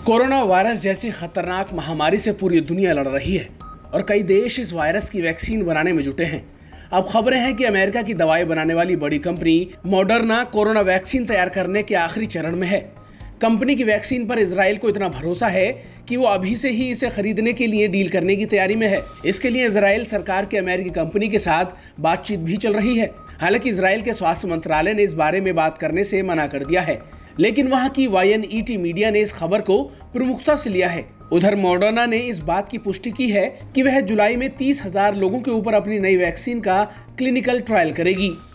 Corona virus जैसी खतरनाक महामारी से पूरी दुनिया लड़ रही है और कई देश इस वायरस की वैक्सीन बनाने में जुटे हैं। अब खबरें हैं कि अमेरिका की दवाई बनाने वाली बड़ी कंपनी मॉडर्ना कोरोना वैक्सीन तैयार करने के आखिरी चरण में है। कंपनी की वैक्सीन पर इजराइल को इतना भरोसा है कि वो अभी से ही इसे खरीदने के लिए डील करने की तैयारी में है। इसके लिए इजराइल सरकार के अमेरिकी कंपनी के साथ बातचीत भी चल रही है। हालांकि इजराइल के स्वास्थ्य मंत्रालय ने इस बारे में बात करने से मना कर दिया है, लेकिन वहां की YNET मीडिया ने इस खबर को प्रमुखता से लिया है। उधर मॉडर्ना ने इस बात की पुष्टि की है कि वह जुलाई में 30,000 लोगों के ऊपर अपनी नई वैक्सीन का क्लिनिकल ट्रायल करेगी।